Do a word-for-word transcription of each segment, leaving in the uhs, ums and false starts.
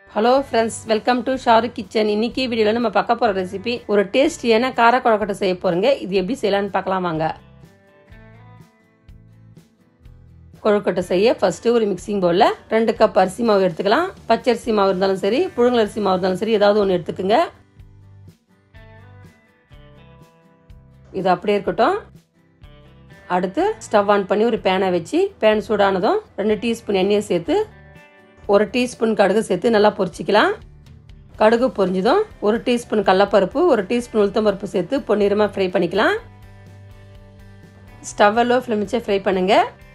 Hello friends, welcome to Shahrukh kitchen. இன்னைக்கு வீடியோவில் நம்ம பார்க்க போகிற ரெசிபி ஒரு டேஸ்டியான கார கொழுக்கட்டை செய்ய போகிறோங்க. இது எப்படி செய்யலான்னு பார்க்கலாம் வாங்க. கொழுக்கட்டை செய்ய ஃபர்ஸ்ட்டு ஒரு மிக்சிங் பவுலில் ரெண்டு கப் அரிசி மாவு எடுத்துக்கலாம். பச்சரிசி மாவு இருந்தாலும் சரி, புழுங்கல் அரிசி மாவு இருந்தாலும் சரி, ஏதாவது ஒன்று எடுத்துக்கோங்க. இது அப்படியே இருக்கட்டும். அடுத்து ஸ்டவ் ஆன் பண்ணி ஒரு பேனை வச்சு பேன் சூடானதும் ரெண்டு டீஸ்பூன் எண்ணெயை சேர்த்து ஒரு டீஸ்பூன் கடுகு சேர்த்து நல்லா பொரிச்சிக்கலாம். கடுகு பொரிஞ்சதும் ஒரு டீஸ்பூன் கடலப்பருப்பு, ஒரு டீஸ்பூன் உளுத்தம்பருப்பு சேர்த்து பொன்னிறமாக ஃப்ரை பண்ணிக்கலாம். ஸ்டவ் லோ ஃப்ளேம் வச்சு ஃப்ரை பண்ணுங்க.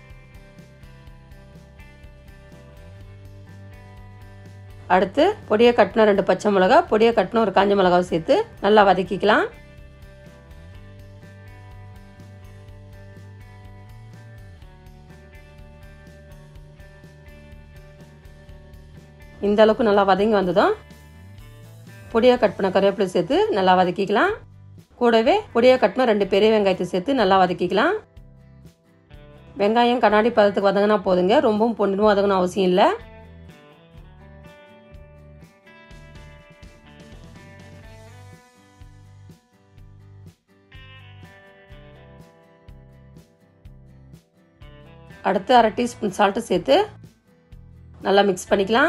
அடுத்து பொடியை கட்டின ரெண்டு பச்சை மிளகா, பொடியை கட்டின ஒரு காஞ்ச மிளகாவை சேர்த்து நல்லா வதக்கிக்கலாம். இந்த அளவுக்கு நல்லா வதங்கி வந்ததும் பொடியாக கட் பண்ண கருவேப்பிலை சேர்த்து நல்லா வதக்கிக்கலாம். கூடவே பொடியாக கட்டின ரெண்டு பெரிய வெங்காயத்தை சேர்த்து நல்லா வதக்கிக்கலாம். வெங்காயம் கண்ணாடி பதத்துக்கு வதங்கினா போதுங்க, ரொம்பவும் பொன்னிறமாக வதங்கணும் அவசியம் இல்லை. அடுத்து அரை டீஸ்பூன் சால்ட்டு சேர்த்து நல்லா மிக்ஸ் பண்ணிக்கலாம்.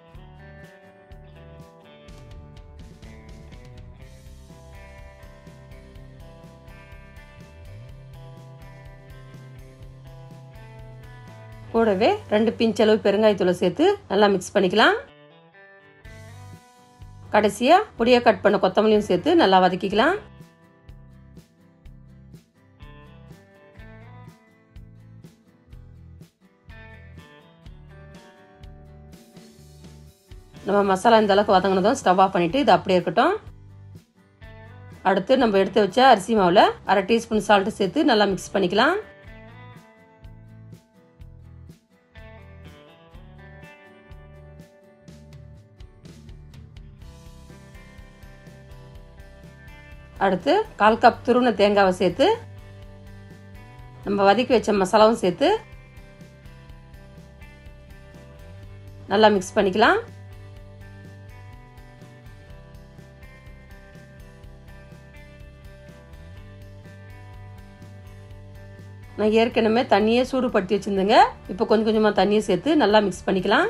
கூடவே ரெண்டு பிஞ்ச் அளவு பெருங்காயத்தூளை சேர்த்து நல்லா மிக்ஸ் பண்ணிக்கலாம். கடைசியா பொடியை கட் பண்ண கொத்தமல்லியும் சேர்த்து நல்லா வதக்கிக்கலாம். நம்ம மசாலா இந்த அளவுக்கு வதங்கினதும் ஸ்டவ் ஆஃப் பண்ணிட்டு இது அப்படியே இருக்கட்டும். அடுத்து நம்ம எடுத்து வச்ச அரிசி மாவுல அரை டீஸ்பூன் சால்ட் சேர்த்து நல்லா மிக்ஸ் பண்ணிக்கலாம். அடுத்து கால் கப் துருவின தேங்காவை சேர்த்து நம்ம வதக்கி வச்ச மசாலாவும் சேர்த்து நல்லா மிக்ஸ் பண்ணிக்கலாம். நான் ஏற்கனவே தண்ணியை சூடுபடுத்தி வச்சிருந்தேங்க. இப்போ கொஞ்சம் கொஞ்சமாக தண்ணியை சேர்த்து நல்லா மிக்ஸ் பண்ணிக்கலாம்.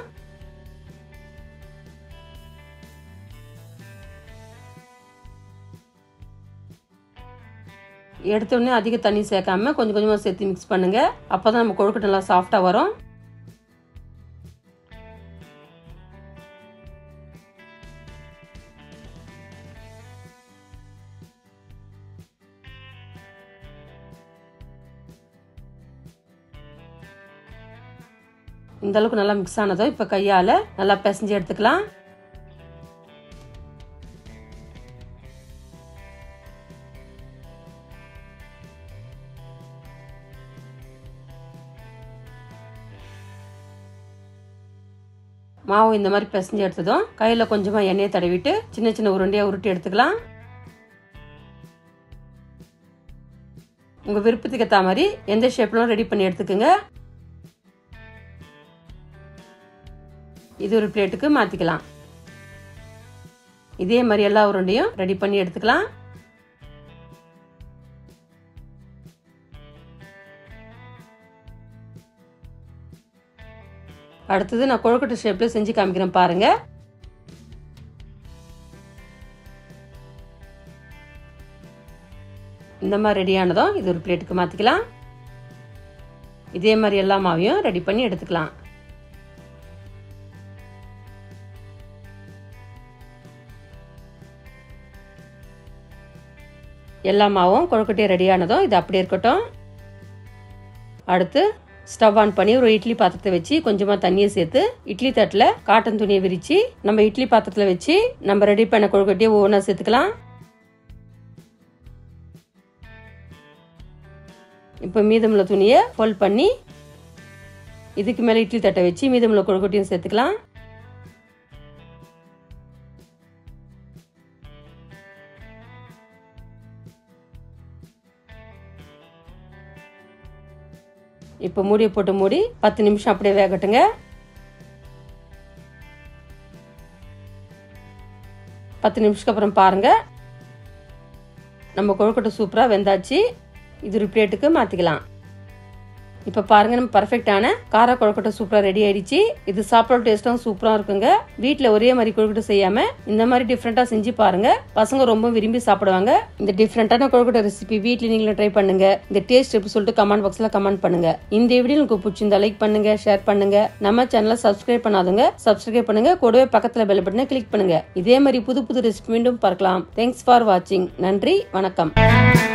எடுத்தோடனே அதிக தண்ணி சேர்க்காம கொஞ்சம் கொஞ்சமாக சேர்த்து மிக்ஸ் பண்ணுங்க. அப்போதான் நம்ம கொழுக்கட்டை நல்லா சாஃப்டாக வரும். இந்த அளவுக்கு நல்லா மிக்ஸ் ஆனதும் இப்போ கையால் நல்லா பிசைஞ்சு எடுத்துக்கலாம். மாவு இந்த மாதிரி பிசைஞ்சு எடுத்ததும் கையில் கொஞ்சமாக எண்ணெயை தடவிட்டு சின்ன சின்ன உருண்டையாக உருட்டி எடுத்துக்கலாம். உங்கள் விருப்பத்துக்கு ஏற்ற மாதிரி எந்த ஷேப்லும் ரெடி பண்ணி எடுத்துக்கோங்க. இது ஒரு பிளேட்டுக்கு மாற்றிக்கலாம். இதே மாதிரி எல்லா உருண்டையும் ரெடி பண்ணி எடுத்துக்கலாம். அடுத்தது நான் கொழுக்கட்டை ஷேப்ல செஞ்சு காமிக்கிறேன் பாருங்க. இந்த மாதிரி ரெடியானதும் இது ஒரு பிளேட்டுக்கு மாத்திக்கலாம். இதே மாதிரி எல்லா மாவையும் ரெடி பண்ணி எடுத்துக்கலாம். எல்லா மாவும் கொழுக்கட்டையை ரெடியானதும் இது அப்படியே இருக்கட்டும். அடுத்து ஸ்டவ் ஆன் பண்ணி ஒரு இட்லி பாத்திரத்தை வச்சு கொஞ்சமாக தண்ணியை சேர்த்து இட்லி தட்டில் காட்டன் துணியை விரித்து நம்ம இட்லி பாத்திரத்தில் வச்சு நம்ம ரெடி பண்ண கொழுக்கட்டையை ஒவ்வொன்றா சேர்த்துக்கலாம். இப்போ மீதமுள்ள துணியை ஃபோல்ட் பண்ணி இதுக்கு மேலே இட்லி தட்டை வச்சு மீதமுள்ள கொழுக்கட்டையும் சேர்த்துக்கலாம். இப்போ மூடியை போட்டு மூடி பத்து நிமிஷம் அப்படியே வேகட்டுங்க. பத்து நிமிஷத்துக்கு அப்புறம் பாருங்க, நம்ம கொழுக்கட்டை சூப்பராக வெந்தாச்சு. இது ஒரு பிளேட்டுக்கு மாற்றிக்கலாம். இப்போ பாருங்க, நம்ம பர்ஃபெக்டான கார கொழுக்கட்டை சூப்பராக ரெடி ஆயிடுச்சு. இது சாப்பிட டேஸ்ட்டும் சூப்பராக இருக்குங்க. வீட்டில் ஒரே மாதிரி கொழுக்கட்டை செய்யாம இந்த மாதிரி டிஃப்ரெண்டாக செஞ்சு பாருங்க. பசங்க ரொம்ப விரும்பி சாப்பிடுவாங்க. இந்த டிஃப்ரெண்டான கொழுக்கட்டை ரெசிபி வீட்டில் நீங்களும் ட்ரை பண்ணுங்க. இந்த டேஸ்ட் எப்படி சொல்லிட்டு கமெண்ட் பாக்ஸ்ல கமெண்ட் பண்ணுங்க. இந்த வீடியோ உங்களுக்கு பிடிச்சிருந்தா லைக் பண்ணுங்க, ஷேர் பண்ணுங்க. நம்ம சேனலை சப்ஸ்கிரைப் பண்ணாதுங்க சப்ஸ்கிரைப் பண்ணுங்க. கூடவே பக்கத்தில் பெல் பட்டனை கிளிக் பண்ணுங்க. இதே மாதிரி புது புது ரெசிபி மீண்டும் பார்க்கலாம். தேங்க்ஸ் ஃபார் வாட்சிங். நன்றி, வணக்கம்.